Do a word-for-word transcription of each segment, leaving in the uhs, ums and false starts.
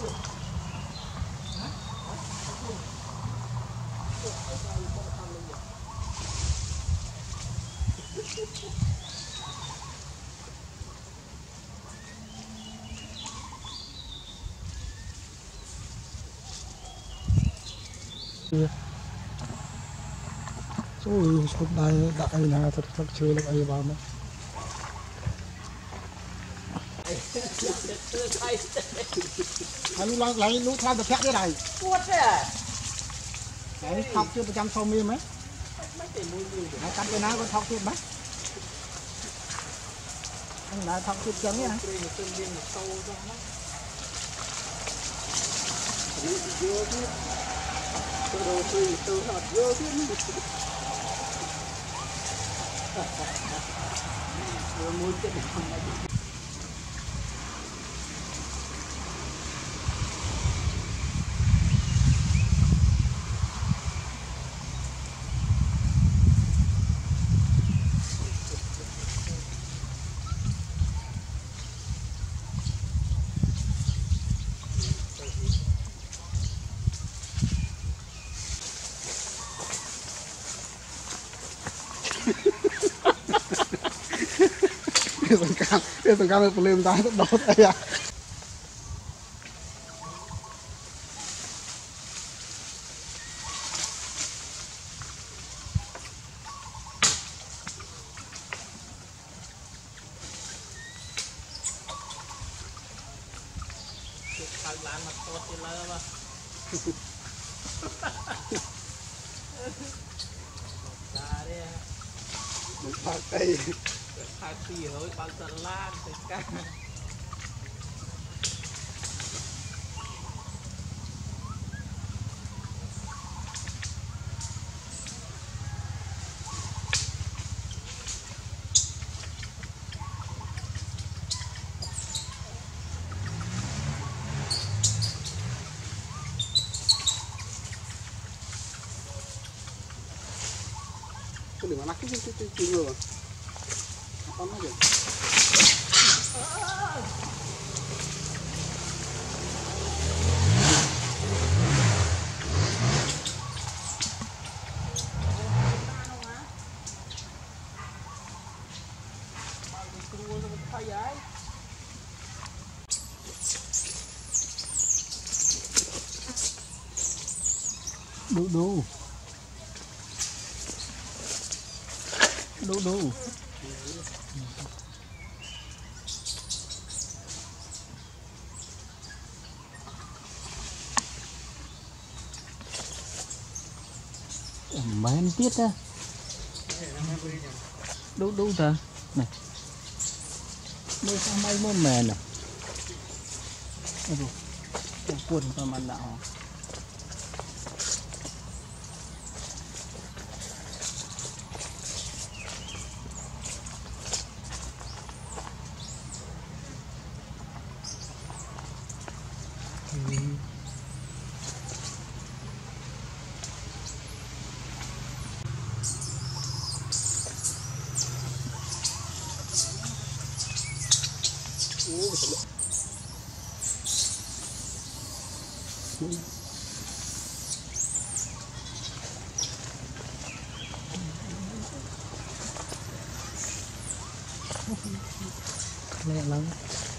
Ôi, sốt đai đại là thật thật chưa được ai vào nữa. Anh lấy lấy lú tham được khác thế này. Cuột thế à? Đấy, thọc chưa một trăm sau mi mấy. Hai trăm cái nào có thọc chưa mấy? Anh đã thọc chưa chấm nhá. Tôi tôi tôi thật vô chứ. Tôi muốn cái này không phải. Sengkang, dia sengkang pelem tahu dot ya. Lan mặt to trên lơ mà. Ra đi. Một phát tay. Hai tỷ rồi bao giờ lan tới cả. Cái đường nó cái cái cái cái người. Con nó gì? Đu đu đu đu Mấy anh tiết á. Đu đu ta này. Đây sang mấy môn mèn à. Ôi dồi, cuốn con mặt đạo. Lẹ lắm.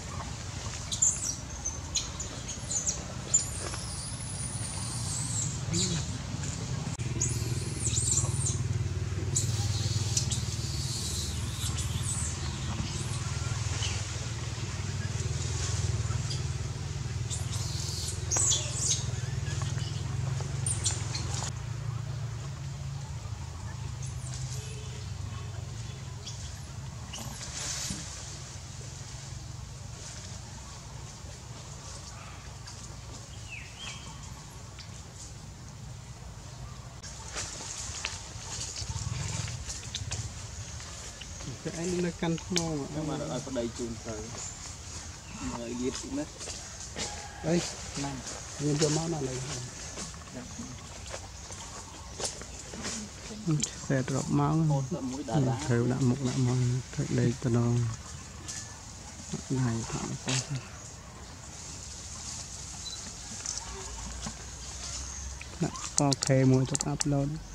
Cái anh nó căn mò mà Nhưng mà ở đây chun tới mời giết cũng đấy. Đây này nhìn cho máu nào này xe drop máu thử đã một đã mò thật đây tao nó này thằng con โอเคមួយទុកអាប់ឡូត